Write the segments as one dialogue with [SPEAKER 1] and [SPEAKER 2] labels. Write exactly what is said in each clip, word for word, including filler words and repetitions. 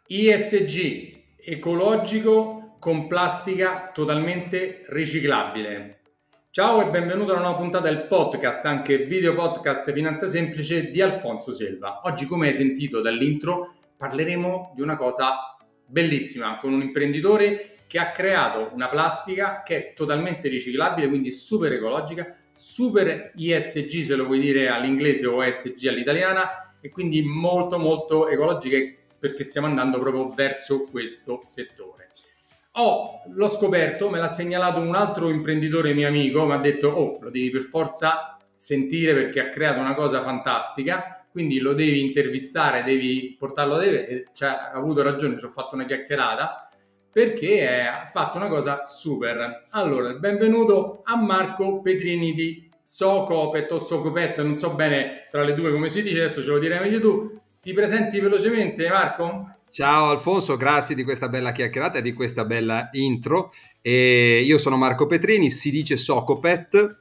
[SPEAKER 1] I S G, ecologico con plastica totalmente riciclabile. Ciao e benvenuto a una nuova puntata del podcast, anche video podcast Finanza Semplice di Alfonso Selva. Oggi, come hai sentito dall'intro, parleremo di una cosa bellissima con un imprenditore che ha creato una plastica che è totalmente riciclabile, quindi super ecologica, super I S G se lo vuoi dire all'inglese o E S G all'italiana, e quindi molto molto ecologica, perché stiamo andando proprio verso questo settore. Oh, l'ho scoperto, me l'ha segnalato un altro imprenditore mio amico, mi ha detto: oh, lo devi per forza sentire perché ha creato una cosa fantastica, quindi lo devi intervistare, devi portarlo a te. E cioè, ha avuto ragione, ci ho fatto una chiacchierata perché ha fatto una cosa super. Allora, benvenuto a Marco Petrini di Socopet o Socopet, non so bene tra le due come si dice, adesso ce lo direi meglio tu. Ti presenti velocemente, Marco?
[SPEAKER 2] Ciao Alfonso, grazie di questa bella chiacchierata e di questa bella intro. E io sono Marco Petrini, si dice Socopet,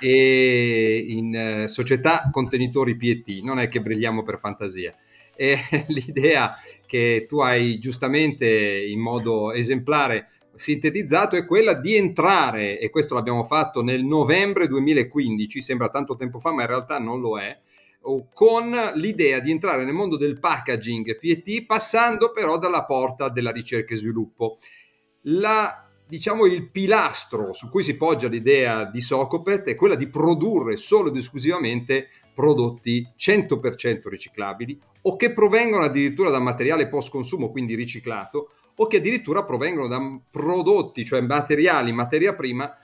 [SPEAKER 2] e in eh, società contenitori P E T, non è che brilliamo per fantasia. E l'idea che tu hai giustamente in modo esemplare sintetizzato è quella di entrare, e questo l'abbiamo fatto nel novembre duemilaquindici, sembra tanto tempo fa ma in realtà non lo è, con l'idea di entrare nel mondo del packaging P E T, passando però dalla porta della ricerca e sviluppo. La, diciamo, il pilastro su cui si poggia l'idea di Socopet è quella di produrre solo ed esclusivamente prodotti cento per cento riciclabili, o che provengono addirittura da materiale post consumo, quindi riciclato, o che addirittura provengono da prodotti, cioè materiali, materia prima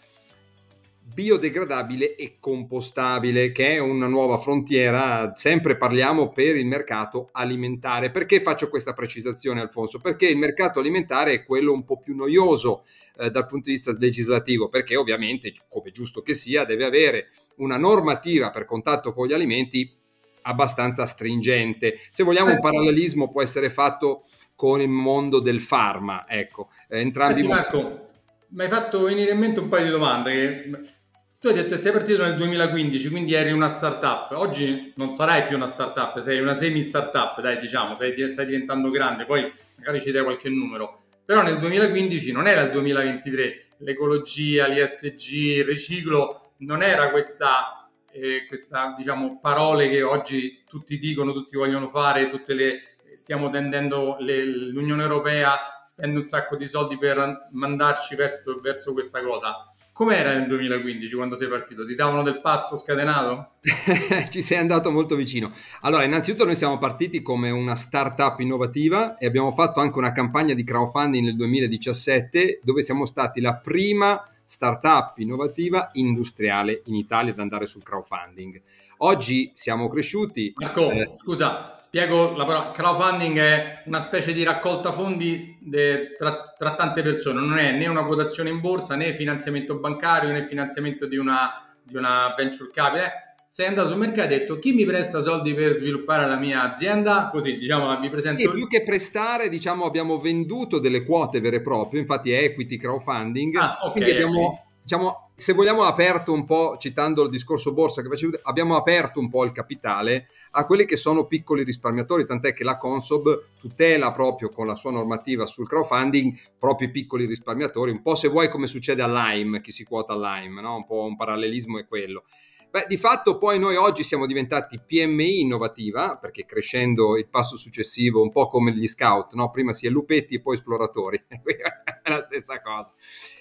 [SPEAKER 2] biodegradabile e compostabile, che è una nuova frontiera. Sempre parliamo per il mercato alimentare. Perché faccio questa precisazione, Alfonso? Perché il mercato alimentare è quello un po' più noioso eh, dal punto di vista legislativo, perché ovviamente, come giusto che sia, deve avere una normativa per contatto con gli alimenti abbastanza stringente. Se vogliamo, un parallelismo può essere fatto con il mondo del farma, ecco, eh, entrambi.
[SPEAKER 1] Senti Marco, mi hai fatto venire in mente un paio di domande. Che... Tu hai detto che sei partito nel duemilaquindici, quindi eri una startup. Oggi non sarai più una startup, sei una semi startup, dai, diciamo, sei, stai diventando grande, poi magari ci dai qualche numero. Però nel duemilaquindici non era il duemilaventitré, l'ecologia, l'I S G, il riciclo, non era questa, eh, questa, diciamo, parole che oggi tutti dicono, tutti vogliono fare, tutte le... Stiamo tendendo, le, l'Unione Europea spende un sacco di soldi per mandarci verso, verso questa cosa. Com'era nel duemilaquindici quando sei partito? Ti davano del pazzo scatenato?
[SPEAKER 2] Ci sei andato molto vicino. Allora, innanzitutto noi siamo partiti come una startup innovativa e abbiamo fatto anche una campagna di crowdfunding nel duemiladiciassette, dove siamo stati la prima startup innovativa industriale in Italia ad andare sul crowdfunding. Oggi siamo cresciuti.
[SPEAKER 1] Marco,
[SPEAKER 2] eh,
[SPEAKER 1] scusa, spiego la parola. Crowdfunding è una specie di raccolta fondi de, tra, tra tante persone, non è né una quotazione in borsa, né finanziamento bancario, né finanziamento di una, di una venture capital. Sei andato sul mercato e hai detto: chi mi presta soldi per sviluppare la mia azienda? Così, diciamo, vi presento.
[SPEAKER 2] E più che prestare, diciamo, abbiamo venduto delle quote vere e proprie, infatti è equity crowdfunding,
[SPEAKER 1] Ah, ok,
[SPEAKER 2] quindi
[SPEAKER 1] equity.
[SPEAKER 2] abbiamo, diciamo, se vogliamo, aperto un po', citando il discorso borsa che facevo, abbiamo aperto un po' il capitale a quelli che sono piccoli risparmiatori, tant'è che la Consob tutela proprio con la sua normativa sul crowdfunding proprio i piccoli risparmiatori, un po', se vuoi, come succede all'A I M, chi si quota all'A I M, no? Un po' un parallelismo è quello. Beh, di fatto poi noi oggi siamo diventati P M I innovativa, perché crescendo il passo successivo, un po' come gli scout, no? Prima si è lupetti e poi esploratori, è la stessa cosa.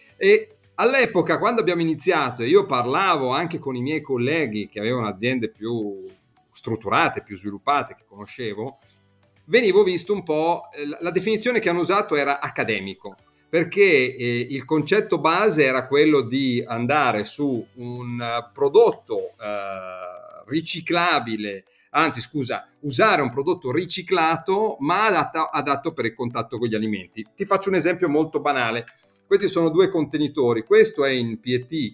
[SPEAKER 2] E all'epoca, quando abbiamo iniziato, e io parlavo anche con i miei colleghi che avevano aziende più strutturate, più sviluppate, che conoscevo, venivo visto un po', la definizione che hanno usato era accademico, perché eh, il concetto base era quello di andare su un uh, prodotto uh, riciclabile, anzi scusa, usare un prodotto riciclato ma adatto, adatto per il contatto con gli alimenti. Ti faccio un esempio molto banale. Questi sono due contenitori, questo è in P E T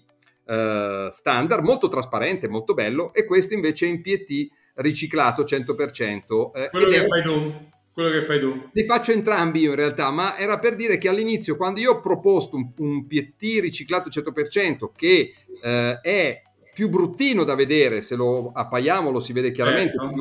[SPEAKER 2] uh, standard, molto trasparente, molto bello, e questo invece è in P E T riciclato cento per cento. Eh,
[SPEAKER 1] Quello
[SPEAKER 2] ed
[SPEAKER 1] che
[SPEAKER 2] è...
[SPEAKER 1] fai tu, quello che fai tu.
[SPEAKER 2] Li faccio entrambi io in realtà, ma era per dire che all'inizio, quando io ho proposto un, un P E T riciclato cento per cento che eh, è più bruttino da vedere, se lo appaiamo lo si vede chiaramente,
[SPEAKER 1] Certo.
[SPEAKER 2] più,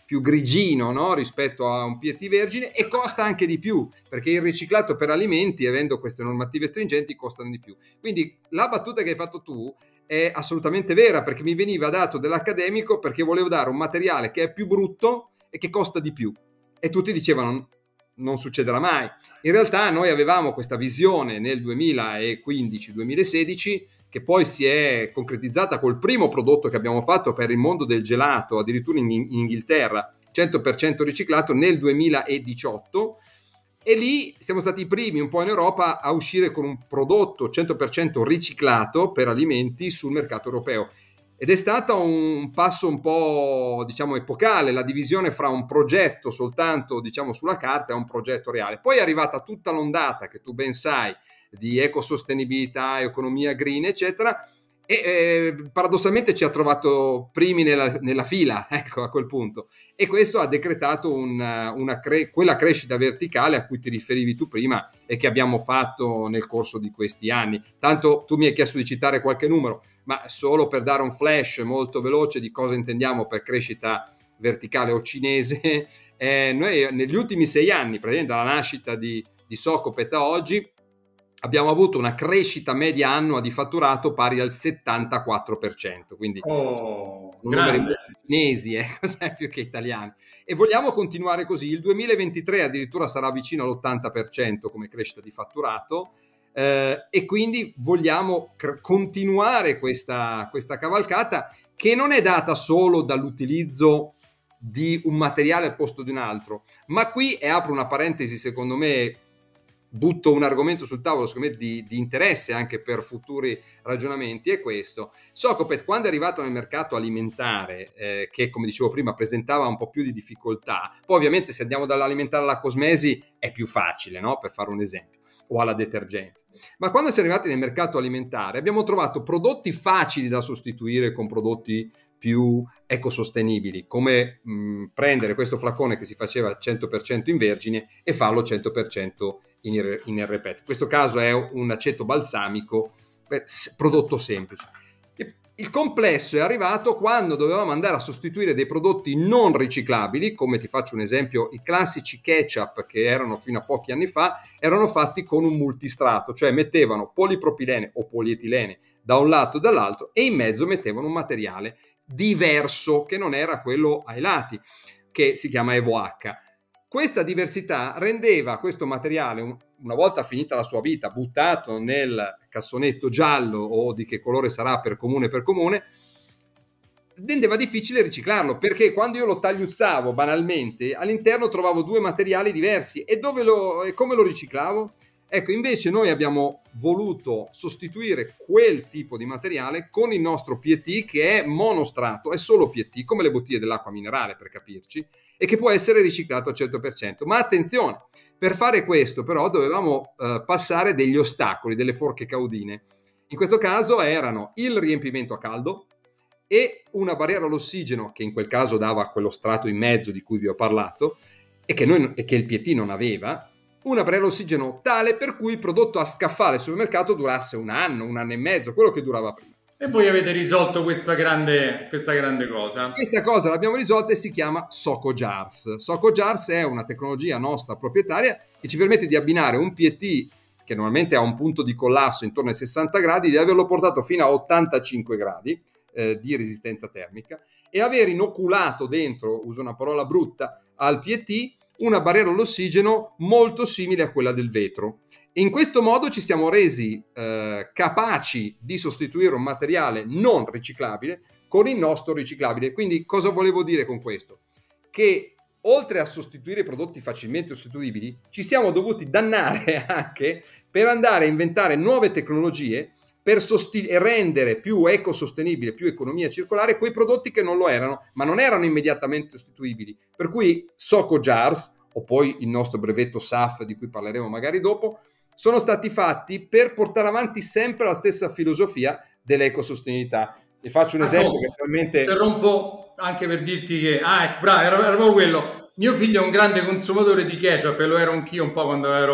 [SPEAKER 2] più grigino, no? Rispetto a un P E T vergine, e costa anche di più, perché il riciclato per alimenti, avendo queste normative stringenti, costano di più. Quindi la battuta che hai fatto tu è assolutamente vera, perché mi veniva dato dell'accademico perché volevo dare un materiale che è più brutto e che costa di più, e tutti dicevano non succederà mai. In realtà noi avevamo questa visione nel duemilaquindici duemilasedici, che poi si è concretizzata col primo prodotto che abbiamo fatto per il mondo del gelato, addirittura in, in Inghilterra, cento per cento riciclato nel duemiladiciotto, e lì siamo stati i primi un po' in Europa a uscire con un prodotto cento per cento riciclato per alimenti sul mercato europeo. Ed è stato un passo un po', diciamo, epocale, la divisione fra un progetto soltanto, diciamo, sulla carta e un progetto reale. Poi è arrivata tutta l'ondata, che tu ben sai, di ecosostenibilità, economia green, eccetera, e eh, paradossalmente ci ha trovato primi nella, nella fila, ecco, a quel punto. E questo ha decretato una, una cre- quella crescita verticale a cui ti riferivi tu prima e che abbiamo fatto nel corso di questi anni. Tanto tu mi hai chiesto di citare qualche numero, ma solo per dare un flash molto veloce di cosa intendiamo per crescita verticale o cinese, eh, noi negli ultimi sei anni, praticamente dalla nascita di, di Socopet a oggi, abbiamo avuto una crescita media annua di fatturato pari al settantaquattro per cento, quindi
[SPEAKER 1] oh,
[SPEAKER 2] numeri cinesi, eh, più che italiani, e vogliamo continuare così. Il duemilaventitré addirittura sarà vicino all'ottanta per cento come crescita di fatturato, eh, e quindi vogliamo cr- continuare questa, questa cavalcata, che non è data solo dall'utilizzo di un materiale al posto di un altro, ma qui, e apro una parentesi, secondo me butto un argomento sul tavolo, secondo me di, di interesse anche per futuri ragionamenti, è questo. Socopet, quando è arrivato nel mercato alimentare, eh, che come dicevo prima presentava un po' più di difficoltà, poi ovviamente se andiamo dall'alimentare alla cosmesi è più facile, no? Per fare un esempio, o alla detergenza. Ma quando siamo arrivati nel mercato alimentare abbiamo trovato prodotti facili da sostituire con prodotti più ecosostenibili, come mh, prendere questo flacone che si faceva cento per cento in vergine e farlo cento per cento in, in R P E T. In questo caso è un aceto balsamico, per, prodotto semplice. Il complesso è arrivato quando dovevamo andare a sostituire dei prodotti non riciclabili, come ti faccio un esempio, i classici ketchup che erano fino a pochi anni fa, erano fatti con un multistrato, cioè mettevano polipropilene o polietilene da un lato e dall'altro, e in mezzo mettevano un materiale diverso che non era quello ai lati, che si chiama EvoH. Questa diversità rendeva questo materiale, una volta finita la sua vita, buttato nel cassonetto giallo o di che colore sarà per comune per comune, rendeva difficile riciclarlo, perché quando io lo tagliuzzavo banalmente, all'interno trovavo due materiali diversi. E dove lo, e come lo riciclavo? Ecco, invece noi abbiamo voluto sostituire quel tipo di materiale con il nostro P E T, che è monostrato, è solo P E T, come le bottiglie dell'acqua minerale, per capirci, e che può essere riciclato al cento per cento. Ma attenzione, per fare questo però dovevamo eh, passare degli ostacoli, delle forche caudine. In questo caso erano il riempimento a caldo e una barriera all'ossigeno, che in quel caso dava quello strato in mezzo di cui vi ho parlato e che, noi, e che il P E T non aveva, una barriera all'ossigeno tale per cui il prodotto a scaffale sul mercato durasse un anno, un anno e mezzo, quello che durava prima.
[SPEAKER 1] E voi avete risolto questa grande, questa grande cosa.
[SPEAKER 2] Questa cosa l'abbiamo risolta e si chiama SocoJars. SocoJars è una tecnologia nostra proprietaria che ci permette di abbinare un P E T che normalmente ha un punto di collasso intorno ai sessanta gradi, di averlo portato fino a ottantacinque gradi eh, di resistenza termica, e aver inoculato dentro, uso una parola brutta, al P E T una barriera all'ossigeno molto simile a quella del vetro. In questo modo ci siamo resi eh, capaci di sostituire un materiale non riciclabile con il nostro riciclabile. Quindi cosa volevo dire con questo? Che oltre a sostituire i prodotti facilmente sostituibili, ci siamo dovuti dannare anche per andare a inventare nuove tecnologie per sosti- rendere più ecosostenibile, più economia circolare quei prodotti che non lo erano, ma non erano immediatamente sostituibili. Per cui SocoJars, o poi il nostro brevetto S A F, di cui parleremo magari dopo, sono stati fatti per portare avanti sempre la stessa filosofia dell'ecosostenibilità. Vi faccio un
[SPEAKER 1] Ah,
[SPEAKER 2] esempio
[SPEAKER 1] no,
[SPEAKER 2] che attualmente...
[SPEAKER 1] interrompo anche per dirti che, ah, ecco, bravo, era, era proprio quello. Mio figlio è un grande consumatore di ketchup e lo ero anch'io un po' quando ero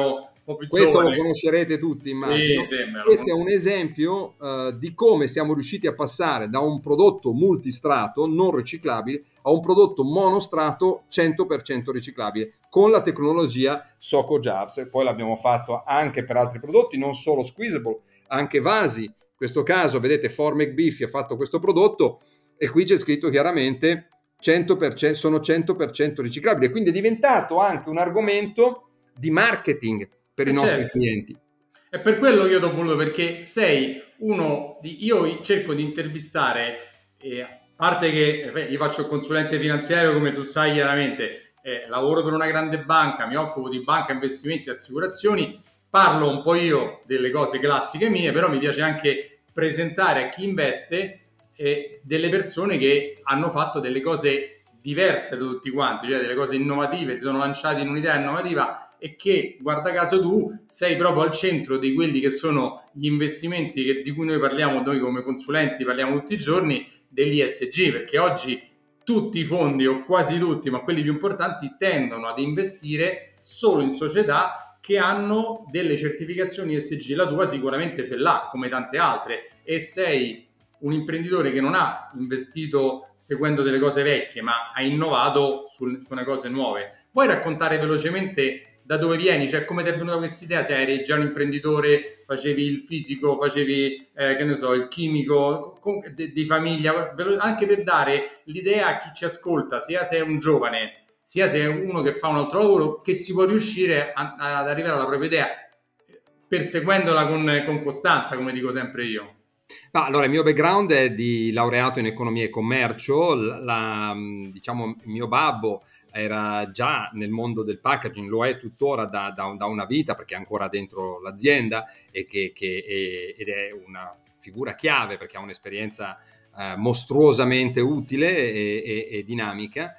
[SPEAKER 1] po' più
[SPEAKER 2] Questo
[SPEAKER 1] giovani.
[SPEAKER 2] lo conoscerete tutti, immagino.
[SPEAKER 1] Sì, sì, me lo
[SPEAKER 2] Questo è
[SPEAKER 1] conosco.
[SPEAKER 2] un esempio uh, di come siamo riusciti a passare da un prodotto multistrato non riciclabile a un prodotto monostrato cento per cento riciclabile con la tecnologia Soco Jars. E poi l'abbiamo fatto anche per altri prodotti, non solo squeezable, anche vasi. In questo caso, vedete, Formec Biffy ha fatto questo prodotto e qui c'è scritto chiaramente cento per cento, sono cento per cento riciclabili. Quindi è diventato anche un argomento di marketing per
[SPEAKER 1] Eh
[SPEAKER 2] i nostri
[SPEAKER 1] certo.
[SPEAKER 2] clienti.
[SPEAKER 1] È per quello che io ti ho voluto, perché sei uno di... Io cerco di intervistare, eh, a parte che eh, io faccio il consulente finanziario, come tu sai chiaramente, eh, lavoro per una grande banca, mi occupo di banca, investimenti e assicurazioni, parlo un po' io delle cose classiche mie, però mi piace anche presentare a chi investe eh, delle persone che hanno fatto delle cose diverse da tutti quanti, cioè delle cose innovative, si sono lanciati in un'idea innovativa e che, guarda caso, tu sei proprio al centro di quelli che sono gli investimenti che, di cui noi parliamo, noi come consulenti parliamo tutti i giorni, degli E S G, perché oggi tutti i fondi, o quasi tutti, ma quelli più importanti, tendono ad investire solo in società che hanno delle certificazioni E S G. La tua sicuramente ce l'ha, come tante altre, e sei un imprenditore che non ha investito seguendo delle cose vecchie, ma ha innovato su, su una cose nuove. Puoi raccontare velocemente da dove vieni, cioè come ti è venuta questa idea? Se eri già un imprenditore, facevi il fisico, facevi eh, che ne so, il chimico, di, di famiglia, anche per dare l'idea a chi ci ascolta, sia se è un giovane, sia se è uno che fa un altro lavoro, che si può riuscire a, ad arrivare alla propria idea perseguendola con, con costanza, come dico sempre io.
[SPEAKER 2] Ah, allora, il mio background è di laureato in economia e commercio. La, diciamo, mio babbo era già nel mondo del packaging, lo è tuttora da, da, da una vita, perché è ancora dentro l'azienda e che, che è, ed è una figura chiave perché ha un'esperienza eh, mostruosamente utile e, e, e dinamica.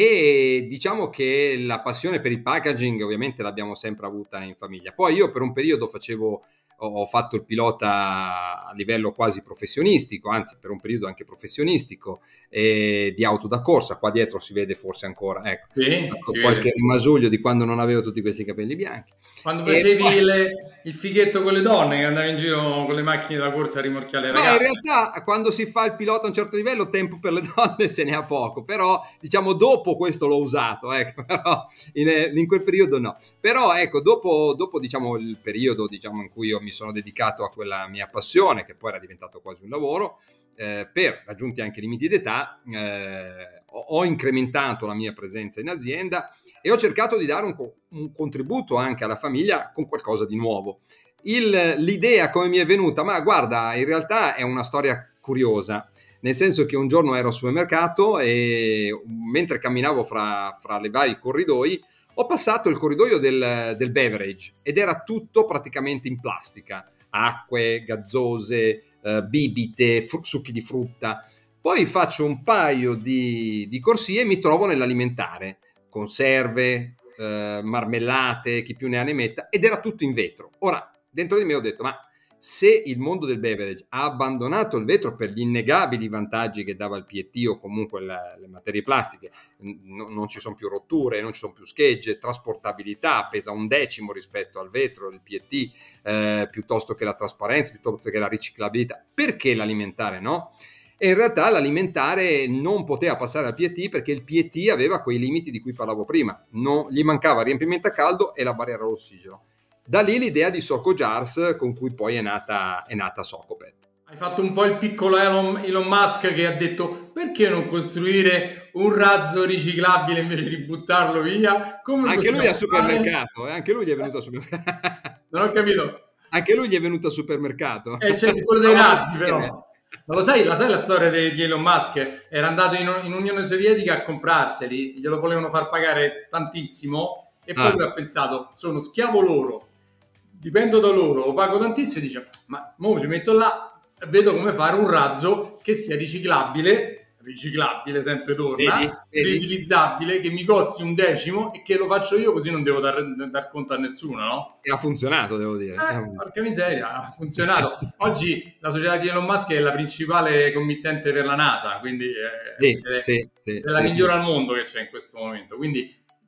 [SPEAKER 2] E diciamo che la passione per il packaging ovviamente l'abbiamo sempre avuta in famiglia. Poi io per un periodo facevo ho fatto il pilota a livello quasi professionistico, anzi per un periodo anche professionistico, eh, di auto da corsa. Qua dietro si vede forse ancora, ecco,
[SPEAKER 1] sì,
[SPEAKER 2] qualche
[SPEAKER 1] sì.
[SPEAKER 2] rimasuglio di quando non avevo tutti questi capelli bianchi.
[SPEAKER 1] Quando
[SPEAKER 2] E
[SPEAKER 1] facevi
[SPEAKER 2] poi...
[SPEAKER 1] le, il fighetto con le donne, che andavi in giro con le macchine da corsa a rimorchiare le
[SPEAKER 2] No, in
[SPEAKER 1] ragazze.
[SPEAKER 2] realtà quando si fa il pilota a un certo livello tempo per le donne se ne ha poco, però diciamo dopo questo l'ho usato, ecco, però in, in quel periodo no. Però ecco, dopo, dopo diciamo il periodo diciamo in cui io mi sono dedicato a quella mia passione, che poi era diventato quasi un lavoro, eh, per raggiunti anche limiti d'età, eh, ho, ho incrementato la mia presenza in azienda e ho cercato di dare un, un contributo anche alla famiglia con qualcosa di nuovo. Il, l'idea come mi è venuta, ma guarda, in realtà è una storia curiosa, nel senso che un giorno ero al supermercato e mentre camminavo fra, fra le vari corridoi ho passato il corridoio del, del beverage ed era tutto praticamente in plastica, acque, gazzose, eh, bibite, fru- succhi di frutta. Poi faccio un paio di, di corsie e mi trovo nell'alimentare, conserve, eh, marmellate, chi più ne ha ne metta, ed era tutto in vetro. Ora, dentro di me ho detto, ma se il mondo del beverage ha abbandonato il vetro per gli innegabili vantaggi che dava il P E T o comunque la, le materie plastiche, n- non ci sono più rotture, non ci sono più schegge, trasportabilità, pesa un decimo rispetto al vetro, il P E T, eh, piuttosto che la trasparenza, piuttosto che la riciclabilità, perché l'alimentare no? E in realtà l'alimentare non poteva passare al P E T perché il P E T aveva quei limiti di cui parlavo prima, non, gli mancava riempimento a caldo e la barriera all'ossigeno. Da lì l'idea di Soco Jars con cui poi è nata, è nata Socopet.
[SPEAKER 1] Hai fatto un po' il piccolo Elon, Elon Musk che ha detto perché non costruire un razzo riciclabile invece di buttarlo via? Come
[SPEAKER 2] Anche lui al
[SPEAKER 1] possiamo fare?
[SPEAKER 2] supermercato, eh? Anche lui gli è venuto al supermercato.
[SPEAKER 1] Non ho capito.
[SPEAKER 2] Anche lui gli è venuto al supermercato.
[SPEAKER 1] E c'è quello dei
[SPEAKER 2] Stavano
[SPEAKER 1] razzi però.
[SPEAKER 2] assieme.
[SPEAKER 1] Ma lo sai, la sai la storia di, di Elon Musk? Era andato in, in Unione Sovietica a comprarseli, glielo volevano far pagare tantissimo e poi
[SPEAKER 2] Ah.
[SPEAKER 1] lui ha pensato, sono schiavo loro, dipendo da loro, lo pago tantissimo e dice, ma mo ci metto là e vedo come fare un razzo che sia riciclabile, riciclabile sempre torna,
[SPEAKER 2] Vedi? Vedi?
[SPEAKER 1] riutilizzabile, che mi costi un decimo e che lo faccio io così non devo dar, dar conto a nessuno, no?
[SPEAKER 2] E ha funzionato, devo dire.
[SPEAKER 1] Eh, porca miseria, ha funzionato. Oggi la società di Elon Musk è la principale committente per la NASA, quindi è,
[SPEAKER 2] Sì,
[SPEAKER 1] è,
[SPEAKER 2] sì, sì,
[SPEAKER 1] è la
[SPEAKER 2] sì,
[SPEAKER 1] migliore
[SPEAKER 2] sì.
[SPEAKER 1] al mondo che c'è in questo momento. Quindi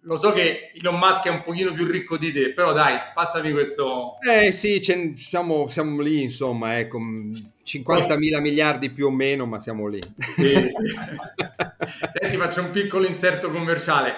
[SPEAKER 1] lo so che Elon Musk è un pochino più ricco di te, però dai, passami questo...
[SPEAKER 2] Eh sì, siamo, siamo lì, insomma, ecco, cinquantamila miliardi più o meno, ma siamo lì.
[SPEAKER 1] Sì, sì. Senti, faccio un piccolo inserto commerciale.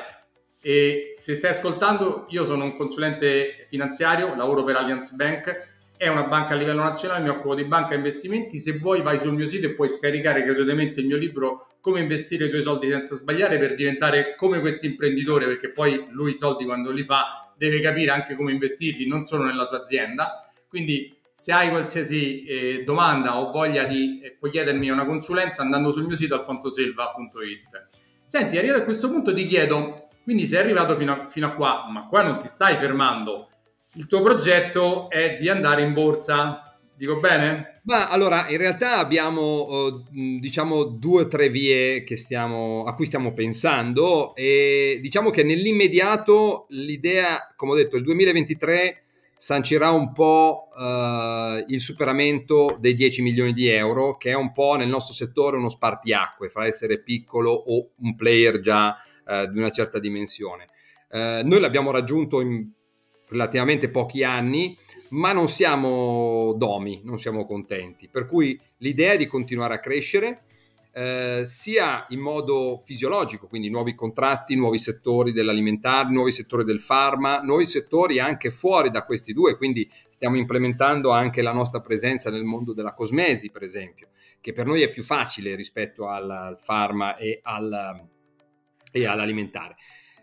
[SPEAKER 1] E se stai ascoltando, io sono un consulente finanziario, lavoro per Allianz Bank, è una banca a livello nazionale, mi occupo di banca e investimenti. Se vuoi vai sul mio sito e puoi scaricare gratuitamente il mio libro Come investire i tuoi soldi senza sbagliare, per diventare come questo imprenditore, perché poi lui i soldi quando li fa deve capire anche come investirli, non solo nella sua azienda. Quindi se hai qualsiasi eh, domanda o voglia di eh, puoi chiedermi una consulenza andando sul mio sito alfonsoselva punto it. Senti, arrivato a questo punto ti chiedo, quindi sei arrivato fino a, fino a qua, ma qua non ti stai fermando. Il tuo progetto è di andare in borsa, dico bene?
[SPEAKER 2] Ma allora, in realtà abbiamo eh, diciamo due o tre vie che stiamo, a cui stiamo pensando, e diciamo che nell'immediato l'idea, come ho detto, il duemilaventitré sancirà un po' eh, il superamento dei dieci milioni di euro, che è un po' nel nostro settore uno spartiacque fra essere piccolo o un player già eh, di una certa dimensione. Eh, noi l'abbiamo raggiunto in relativamente pochi anni, ma non siamo domi, non siamo contenti, per cui l'idea è di continuare a crescere eh, sia in modo fisiologico, quindi nuovi contratti, nuovi settori dell'alimentare, nuovi settori del farma, nuovi settori anche fuori da questi due, quindi stiamo implementando anche la nostra presenza nel mondo della cosmesi, per esempio, che per noi è più facile rispetto al, al farma e, al, e all'alimentare.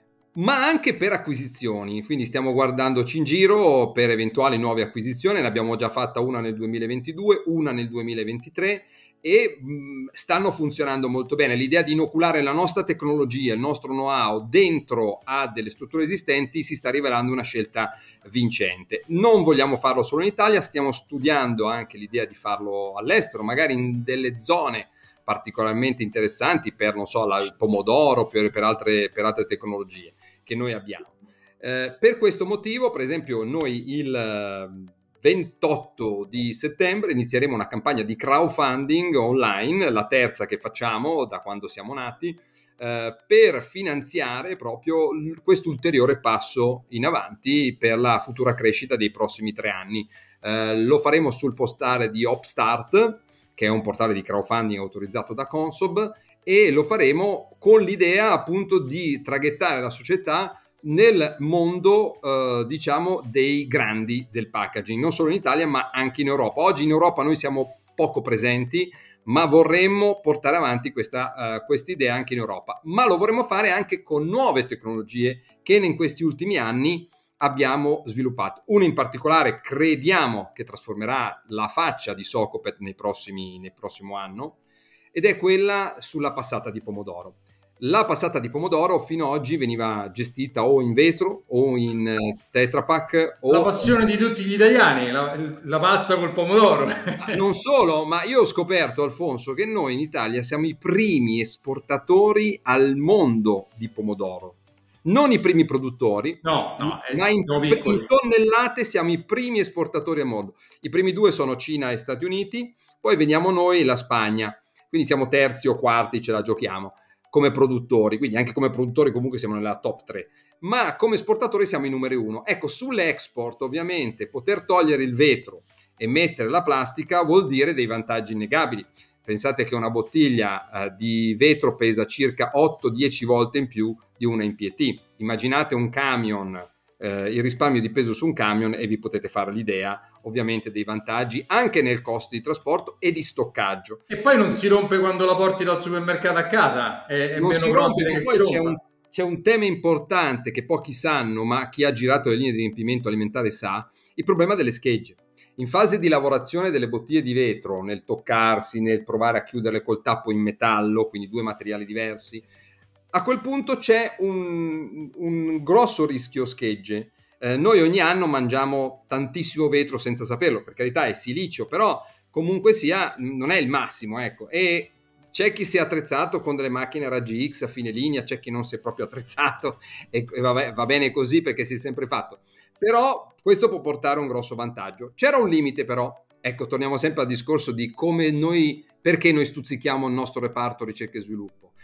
[SPEAKER 2] Ma anche per acquisizioni, quindi stiamo guardandoci in giro per eventuali nuove acquisizioni, ne abbiamo già fatta una nel duemilaventidue, una nel duemilaventitré e mh, stanno funzionando molto bene. L'idea di inoculare la nostra tecnologia, il nostro know-how dentro a delle strutture esistenti si sta rivelando una scelta vincente. Non vogliamo farlo solo in Italia, stiamo studiando anche l'idea di farlo all'estero, magari in delle zone particolarmente interessanti per, non so, la, il pomodoro, per, per, altre, per altre tecnologie che noi abbiamo. Eh, per questo motivo, per esempio, noi il ventotto di settembre inizieremo una campagna di crowdfunding online, la terza che facciamo da quando siamo nati, eh, per finanziare proprio questo ulteriore passo in avanti per la futura crescita dei prossimi tre anni. Eh, lo faremo sul portale di Upstart, che è un portale di crowdfunding autorizzato da Consob, e lo faremo con l'idea appunto di traghettare la società nel mondo eh, diciamo dei grandi del packaging, non solo in Italia ma anche in Europa. Oggi in Europa noi siamo poco presenti, ma vorremmo portare avanti questa uh, questa idea anche in Europa, ma lo vorremmo fare anche con nuove tecnologie che in questi ultimi anni abbiamo sviluppato. Una in particolare crediamo che trasformerà la faccia di Socopet nei prossimi, nel prossimo anno, ed è quella sulla passata di pomodoro. La passata di pomodoro fino ad oggi veniva gestita o in vetro o in Tetra Pak. O...
[SPEAKER 1] La passione di tutti gli italiani, la, la pasta col pomodoro.
[SPEAKER 2] Non solo, ma io ho scoperto, Alfonso, che noi in Italia siamo i primi esportatori al mondo di pomodoro. Non i primi produttori,
[SPEAKER 1] no, no,
[SPEAKER 2] ma in, in tonnellate siamo i primi esportatori al mondo. I primi due sono Cina e Stati Uniti, poi veniamo noi, la Spagna, quindi siamo terzi o quarti, ce la giochiamo come produttori, quindi anche come produttori comunque siamo nella top tre, ma come esportatori siamo i numeri uno. Ecco, sull'export ovviamente poter togliere il vetro e mettere la plastica vuol dire dei vantaggi innegabili. Pensate che una bottiglia eh, di vetro pesa circa otto dieci volte in più di una in P E T. Immaginate un camion, eh, il risparmio di peso su un camion, e vi potete fare l'idea ovviamente dei vantaggi anche nel costo di trasporto e di stoccaggio.
[SPEAKER 1] E poi non si rompe quando la porti dal supermercato a casa, è, è
[SPEAKER 2] non
[SPEAKER 1] meno
[SPEAKER 2] si rompe,
[SPEAKER 1] che
[SPEAKER 2] poi
[SPEAKER 1] si
[SPEAKER 2] c'è un, c'è un tema importante che pochi sanno, ma chi ha girato le linee di riempimento alimentare sa, il problema delle schegge. In fase di lavorazione delle bottiglie di vetro, nel toccarsi, nel provare a chiuderle col tappo in metallo, quindi due materiali diversi, a quel punto c'è un, un grosso rischio schegge. Eh, noi ogni anno mangiamo tantissimo vetro senza saperlo, per carità è silicio, però comunque sia non è il massimo, ecco. E c'è chi si è attrezzato con delle macchine a raggi X a fine linea, c'è chi non si è proprio attrezzato e, e va, va bene così perché si è sempre fatto. Però questo può portare un grosso vantaggio. C'era un limite però, ecco, torniamo sempre al discorso di come noi, perché noi stuzzichiamo il nostro reparto ricerca e sviluppo.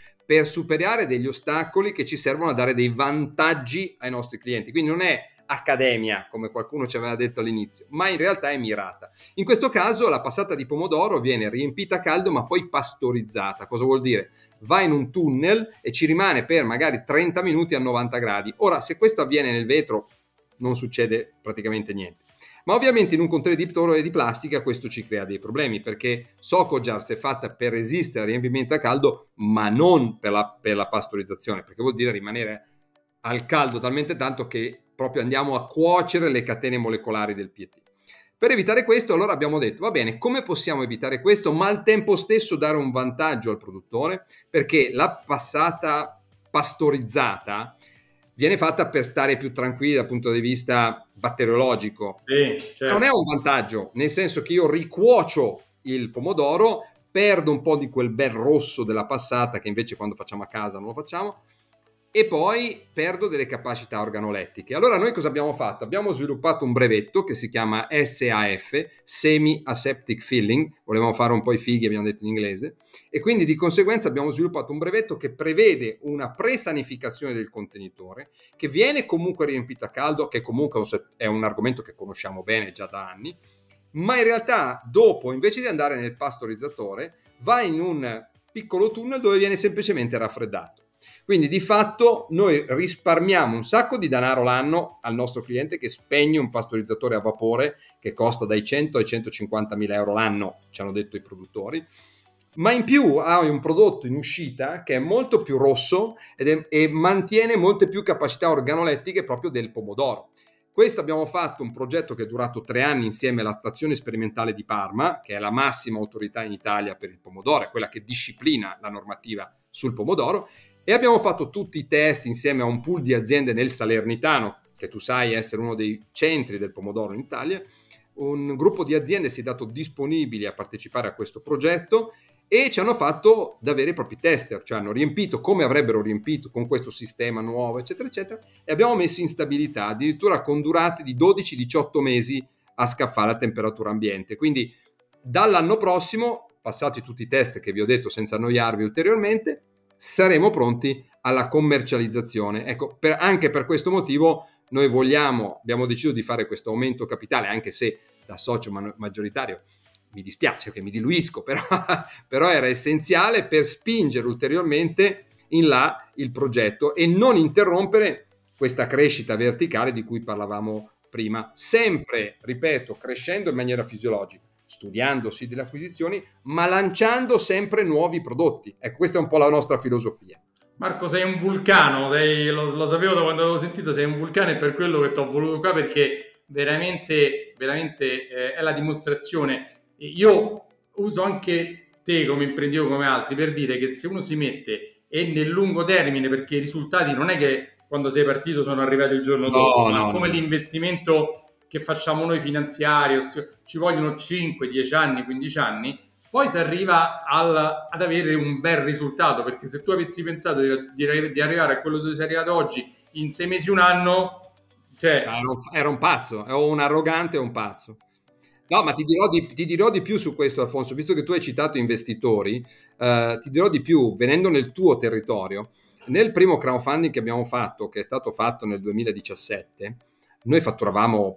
[SPEAKER 2] per superare degli ostacoli che ci servono a dare dei vantaggi ai nostri clienti. Quindi non è accademia, come qualcuno ci aveva detto all'inizio, ma in realtà è mirata. In questo caso la passata di pomodoro viene riempita a caldo ma poi pastorizzata. Cosa vuol dire? Va in un tunnel e ci rimane per magari trenta minuti a novanta gradi. Ora, se questo avviene nel vetro non succede praticamente niente. Ma ovviamente in un contenitore di plastica questo ci crea dei problemi, perché Socojars è fatta per resistere al riempimento a caldo, ma non per la, per la pastorizzazione, perché vuol dire rimanere al caldo talmente tanto che proprio andiamo a cuocere le catene molecolari del P E T. Per evitare questo, allora abbiamo detto, va bene, come possiamo evitare questo, ma al tempo stesso dare un vantaggio al produttore? Perché la passata pastorizzata viene fatta per stare più tranquilli dal punto di vista batteriologico.
[SPEAKER 1] Sì, certo.
[SPEAKER 2] Non è un vantaggio, nel senso che io ricuocio il pomodoro, perdo un po' di quel bel rosso della passata, che invece quando facciamo a casa non lo facciamo, e poi perdo delle capacità organolettiche. Allora noi cosa abbiamo fatto? Abbiamo sviluppato un brevetto che si chiama S A F, Semi Aseptic Filling, volevamo fare un po' i fighi, abbiamo detto in inglese, e quindi di conseguenza abbiamo sviluppato un brevetto che prevede una presanificazione del contenitore, che viene comunque riempito a caldo, che comunque è un argomento che conosciamo bene già da anni, ma in realtà dopo, invece di andare nel pastorizzatore, va in un piccolo tunnel dove viene semplicemente raffreddato. Quindi di fatto noi risparmiamo un sacco di denaro l'anno al nostro cliente che spegne un pastorizzatore a vapore che costa dai cento ai centocinquantamila euro l'anno, ci hanno detto i produttori, ma in più ha un prodotto in uscita che è molto più rosso ed è, e mantiene molte più capacità organolettiche proprio del pomodoro. Questo abbiamo fatto un progetto che è durato tre anni insieme alla stazione sperimentale di Parma, che è la massima autorità in Italia per il pomodoro, è quella che disciplina la normativa sul pomodoro, e abbiamo fatto tutti i test insieme a un pool di aziende nel Salernitano, che tu sai essere uno dei centri del pomodoro in Italia. Un gruppo di aziende si è dato disponibili a partecipare a questo progetto e ci hanno fatto da veri e propri tester, cioè hanno riempito come avrebbero riempito con questo sistema nuovo, eccetera, eccetera, e abbiamo messo in stabilità, addirittura con durate di dodici diciotto mesi a scaffale a temperatura ambiente. Quindi dall'anno prossimo, passati tutti i test che vi ho detto senza annoiarvi ulteriormente, saremo pronti alla commercializzazione. Ecco, per, anche per questo motivo noi vogliamo, abbiamo deciso di fare questo aumento capitale, anche se da socio maggioritario mi dispiace che mi diluisco, però, però era essenziale per spingere ulteriormente in là il progetto e non interrompere questa crescita verticale di cui parlavamo prima, sempre, ripeto, crescendo in maniera fisiologica, studiandosi delle acquisizioni, ma lanciando sempre nuovi prodotti. Ecco, questa è un po' la nostra filosofia.
[SPEAKER 1] Marco, sei un vulcano, sei, lo, lo sapevo da quando avevo sentito, sei un vulcano e per quello che ti ho voluto qua, perché veramente, veramente eh, è la dimostrazione. Io uso anche te come imprenditore, come altri, per dire che se uno si mette e nel lungo termine, perché i risultati non è che quando sei partito sono arrivati il giorno dopo, no, ma no, come no. L'investimento che facciamo noi finanziario, ci vogliono cinque, dieci anni, quindici anni, poi si arriva al, ad avere un bel risultato, perché se tu avessi pensato di, di, di arrivare a quello dove sei arrivato oggi in sei mesi, un anno, cioè...
[SPEAKER 2] Era un, era un pazzo, ero un arrogante e un pazzo. No, ma ti dirò, di, ti dirò di più su questo, Alfonso, visto che tu hai citato investitori, eh, ti dirò di più, venendo nel tuo territorio, nel primo crowdfunding che abbiamo fatto, che è stato fatto nel duemiladiciassette, noi fatturavamo,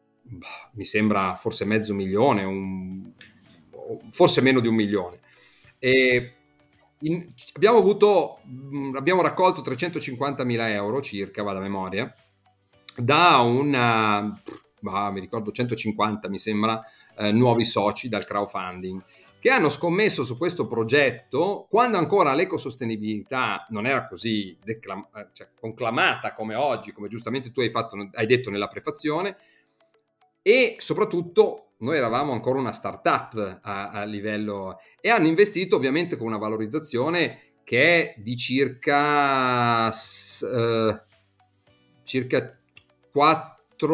[SPEAKER 2] mi sembra, forse mezzo milione, un, forse meno di un milione. E in, abbiamo avuto, abbiamo raccolto trecentocinquantamila euro circa, vado a memoria, da una... Ah, mi ricordo centocinquanta mi sembra eh, nuovi soci dal crowdfunding che hanno scommesso su questo progetto quando ancora l'ecosostenibilità non era così declam- cioè, conclamata come oggi, come giustamente tu hai, fatto, hai detto nella prefazione, e soprattutto noi eravamo ancora una startup a, a livello, e hanno investito ovviamente con una valorizzazione che è di circa uh, circa quattro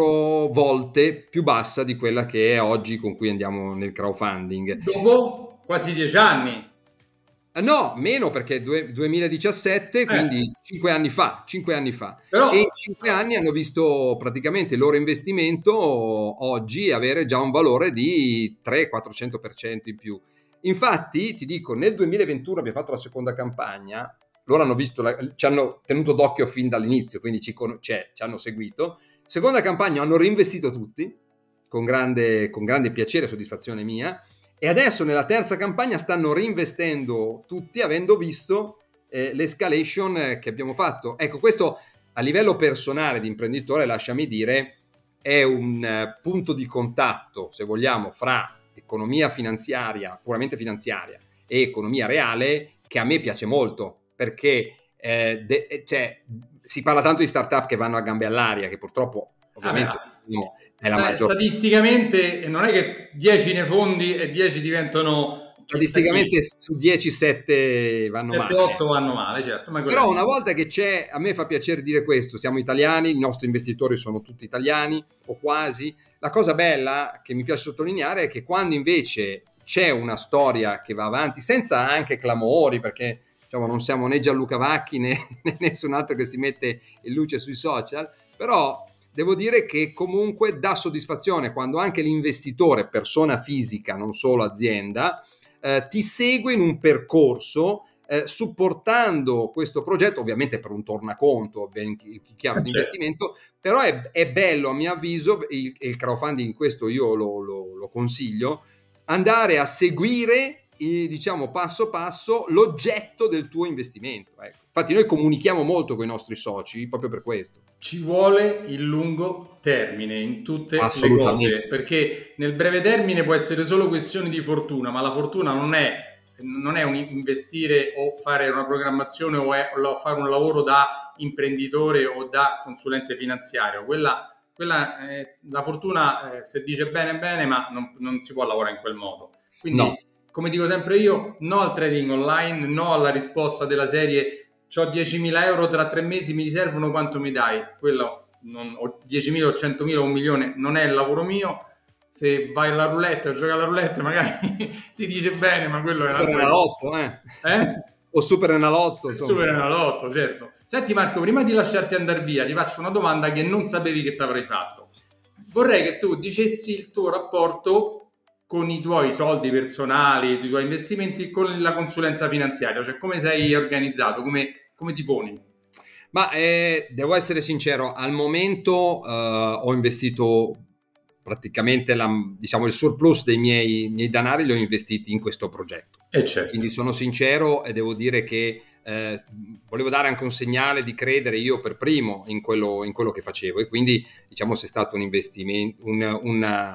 [SPEAKER 2] volte più bassa di quella che è oggi con cui andiamo nel crowdfunding.
[SPEAKER 1] Dopo quasi dieci anni.
[SPEAKER 2] No, meno, perché due, duemiladiciassette, quindi eh. cinque anni fa, cinque anni fa.
[SPEAKER 1] Però...
[SPEAKER 2] E in cinque anni hanno visto praticamente il loro investimento oggi avere già un valore di trecento quattrocento per cento in più. Infatti, ti dico, nel duemilaventuno abbiamo fatto la seconda campagna, loro hanno visto, la, ci hanno tenuto d'occhio fin dall'inizio, quindi ci, cioè, ci hanno seguito. Seconda campagna, hanno reinvestito tutti, con grande, con grande piacere e soddisfazione mia, e adesso nella terza campagna stanno reinvestendo tutti, avendo visto eh, l'escalation che abbiamo fatto. Ecco, questo a livello personale di imprenditore, lasciami dire, è un uh, punto di contatto, se vogliamo, fra economia finanziaria, puramente finanziaria, e economia reale, che a me piace molto, perché eh, de- cioè, si parla tanto di startup che vanno a gambe all'aria, che purtroppo ovviamente
[SPEAKER 1] ah,
[SPEAKER 2] no, è la
[SPEAKER 1] beh,
[SPEAKER 2] maggior...
[SPEAKER 1] statisticamente non è che dieci ne fondi e dieci diventano...
[SPEAKER 2] Statisticamente su dieci sette vanno male.
[SPEAKER 1] otto vanno male, certo. Ma
[SPEAKER 2] però una volta che c'è, a me fa piacere dire questo, siamo italiani, i nostri investitori sono tutti italiani, o quasi. La cosa bella che mi piace sottolineare è che quando invece c'è una storia che va avanti, senza anche clamori, perché diciamo, non siamo né Gianluca Vacchi né, né nessun altro che si mette in luce sui social, però devo dire che comunque dà soddisfazione quando anche l'investitore, persona fisica, non solo azienda, eh, ti segue in un percorso eh, supportando questo progetto, ovviamente per un tornaconto, ben chiaro, di investimento, però è, è bello a mio avviso, il, il crowdfunding, questo io lo, lo, lo consiglio, andare a seguire diciamo passo passo l'oggetto del tuo investimento. Ecco. Infatti noi comunichiamo molto con i nostri soci proprio per questo.
[SPEAKER 1] Ci vuole il lungo termine in tutte le cose, perché nel breve termine può essere solo questione di fortuna, ma la fortuna non è, non è un investire o fare una programmazione o, è, o fare un lavoro da imprenditore o da consulente finanziario. Quella, quella eh, la fortuna eh, se dice bene bene, ma non, non si può lavorare in quel modo. Quindi no. Come dico sempre io, no al trading online, no alla risposta della serie c'ho diecimila euro tra tre mesi, mi servono, quanto mi dai? Quello, non, o diecimila o centomila o un milione, non è il lavoro mio. Se vai alla roulette o giochi alla roulette magari ti dice bene, ma quello è
[SPEAKER 2] Super Enalotto, eh?
[SPEAKER 1] eh?
[SPEAKER 2] O Super Enalotto.
[SPEAKER 1] Super Enalotto, certo. Senti Marco, prima di lasciarti andare via, ti faccio una domanda che non sapevi che ti avrei fatto. Vorrei che tu dicessi il tuo rapporto con i tuoi soldi personali, i tuoi investimenti, con la consulenza finanziaria, cioè come sei organizzato, come, come ti poni?
[SPEAKER 2] Ma eh, devo essere sincero, al momento eh, ho investito praticamente la, diciamo, il surplus dei miei, miei danari li ho investiti in questo progetto.
[SPEAKER 1] E certo.
[SPEAKER 2] Quindi sono sincero e devo dire che eh, volevo dare anche un segnale di credere io per primo in quello, in quello che facevo, e quindi diciamo se è stato un investimento, una, una,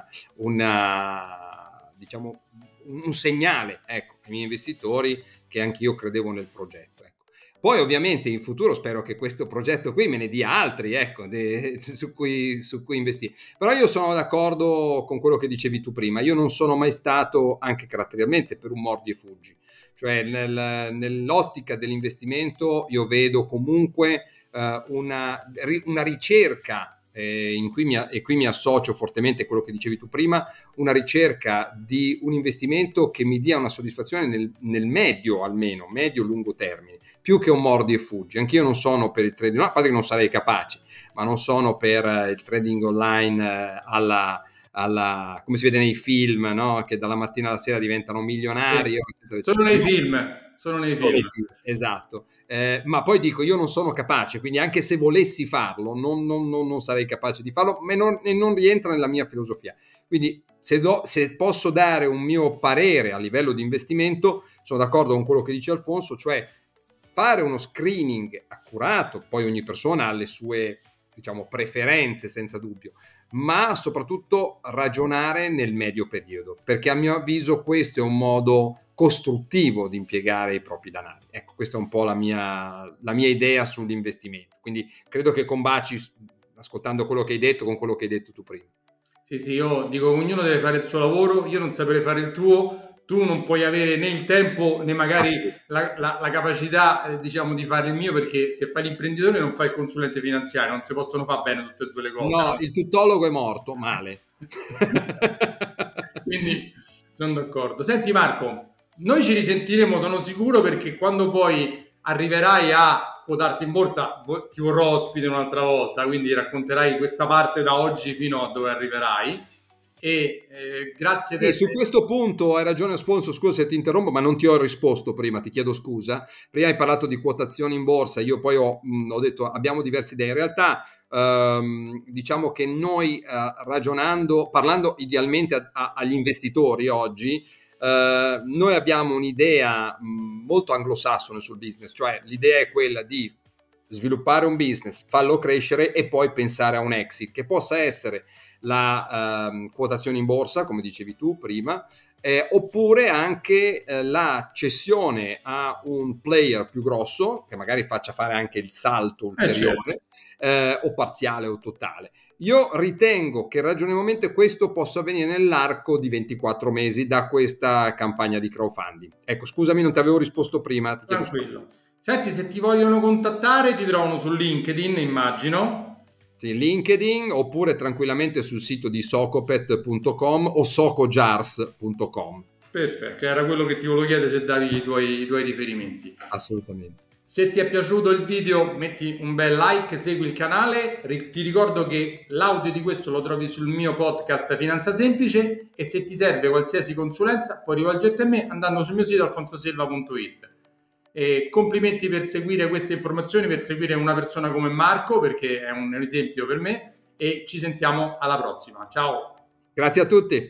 [SPEAKER 2] una diciamo un segnale, ecco, ai miei investitori che anch'io credevo nel progetto, ecco. Poi ovviamente in futuro spero che questo progetto qui me ne dia altri, ecco, de, su, cui, su cui investire. Però io sono d'accordo con quello che dicevi tu prima, io non sono mai stato, anche caratterialmente, per un mordi e fuggi, cioè nel, nell'ottica dell'investimento io vedo comunque eh, una, una ricerca in cui mi, e qui mi associo fortemente a quello che dicevi tu prima, una ricerca di un investimento che mi dia una soddisfazione nel, nel medio, almeno medio-lungo termine, più che un mordi e fuggi. Anch'io non sono per il trading, no, a parte che non sarei capace, ma non sono per uh, il trading online uh, alla, alla, come si vede nei film, no? Che dalla mattina alla sera diventano milionari.
[SPEAKER 1] Sì.
[SPEAKER 2] Eccetera,
[SPEAKER 1] Sono
[SPEAKER 2] eccetera.
[SPEAKER 1] nei film. Sono nei film.
[SPEAKER 2] film. Esatto, eh, ma poi dico io non sono capace, quindi anche se volessi farlo non, non, non, non sarei capace di farlo, ma non, e non rientra nella mia filosofia. Quindi se, do, se posso dare un mio parere a livello di investimento, sono d'accordo con quello che dice Alfonso, cioè fare uno screening accurato, poi ogni persona ha le sue, diciamo, preferenze senza dubbio, ma soprattutto ragionare nel medio periodo, perché a mio avviso questo è un modo costruttivo di impiegare i propri danari. Ecco, questa è un po' la mia, la mia idea sull'investimento. Quindi credo che combaci, ascoltando quello che hai detto, con quello che hai detto tu prima.
[SPEAKER 1] Sì, sì, io dico che ognuno deve fare il suo lavoro, io non saprei fare il tuo, tu non puoi avere né il tempo né magari la, la, la capacità, eh, diciamo, di fare il mio, perché se fai l'imprenditore non fai il consulente finanziario, non si possono fare bene tutte e due le cose.
[SPEAKER 2] No, il tuttologo è morto, male.
[SPEAKER 1] Quindi sono d'accordo. Senti Marco, noi ci risentiremo, sono sicuro, perché quando poi arriverai a quotarti in borsa ti vorrò ospite un'altra volta, quindi racconterai questa parte da oggi fino a dove arriverai. e eh, grazie
[SPEAKER 2] Sì,
[SPEAKER 1] di
[SPEAKER 2] su
[SPEAKER 1] essere...
[SPEAKER 2] questo punto hai ragione Alfonso, scusa se ti interrompo, ma non ti ho risposto prima, ti chiedo scusa. Prima hai parlato di quotazioni in borsa, io poi ho, mh, ho detto abbiamo diverse idee. In realtà ehm, diciamo che noi eh, ragionando, parlando idealmente a- a- agli investitori oggi, eh, noi abbiamo un'idea mh, molto anglosassone sul business, cioè l'idea è quella di sviluppare un business, farlo crescere e poi pensare a un exit, che possa essere la ehm, quotazione in borsa, come dicevi tu prima, eh, oppure anche eh, la cessione a un player più grosso, che magari faccia fare anche il salto
[SPEAKER 1] Eh certo.
[SPEAKER 2] ulteriore, eh, o parziale o totale. Io ritengo che ragionevolmente questo possa avvenire nell'arco di ventiquattro mesi da questa campagna di crowdfunding. Ecco, scusami, non ti avevo risposto prima, ti chiedo scusa.
[SPEAKER 1] Tranquillo. Senti, se ti vogliono contattare ti trovano su LinkedIn, immagino.
[SPEAKER 2] Sì, LinkedIn oppure tranquillamente sul sito di socopet punto com o socojars punto com.
[SPEAKER 1] Perfetto, era quello che ti volevo chiedere, se davi i tuoi, i tuoi riferimenti.
[SPEAKER 2] Assolutamente.
[SPEAKER 1] Se ti è piaciuto il video metti un bel like, segui il canale, ti ricordo che l'audio di questo lo trovi sul mio podcast Finanza Semplice e se ti serve qualsiasi consulenza puoi rivolgerti a me andando sul mio sito alfonsoselva punto it. E complimenti per seguire queste informazioni, per seguire una persona come Marco, perché è un esempio per me, e ci sentiamo alla prossima. Ciao!
[SPEAKER 2] Grazie a tutti.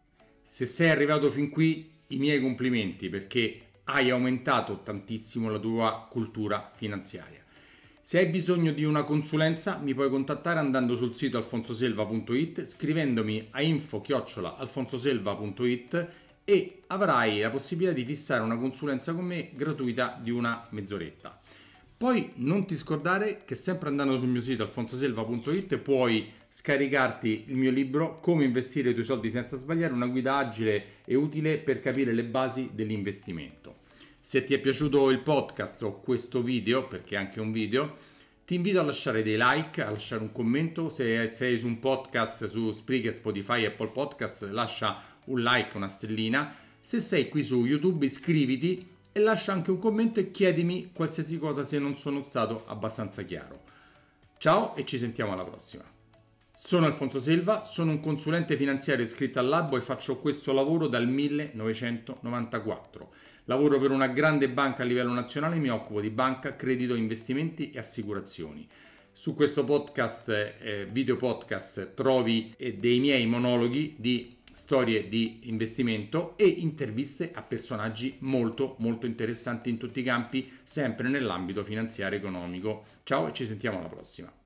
[SPEAKER 1] Se sei arrivato fin qui, i miei complimenti, perché hai aumentato tantissimo la tua cultura finanziaria. Se hai bisogno di una consulenza mi puoi contattare andando sul sito alfonsoselva punto it, scrivendomi a info chiocciola alfonsoselva punto it e avrai la possibilità di fissare una consulenza con me gratuita di una mezz'oretta. Poi non ti scordare che sempre andando sul mio sito alfonsoselva punto it puoi scaricarti il mio libro Come investire i tuoi soldi senza sbagliare, una guida agile e utile per capire le basi dell'investimento. Se ti è piaciuto il podcast o questo video, perché è anche un video, ti invito a lasciare dei like, a lasciare un commento. Se sei su un podcast su Spreaker, Spotify, Apple Podcast, lascia un like, una stellina. Se sei qui su YouTube, iscriviti e lascia anche un commento e chiedimi qualsiasi cosa se non sono stato abbastanza chiaro. Ciao e ci sentiamo alla prossima. Sono Alfonso Selva, sono un consulente finanziario iscritto all'albo e faccio questo lavoro dal millenovecentonovantaquattro. Lavoro per una grande banca a livello nazionale e mi occupo di banca, credito, investimenti e assicurazioni. Su questo podcast, eh, video podcast, trovi eh, dei miei monologhi di storie di investimento e interviste a personaggi molto molto interessanti in tutti i campi, sempre nell'ambito finanziario economico. Ciao e ci sentiamo alla prossima.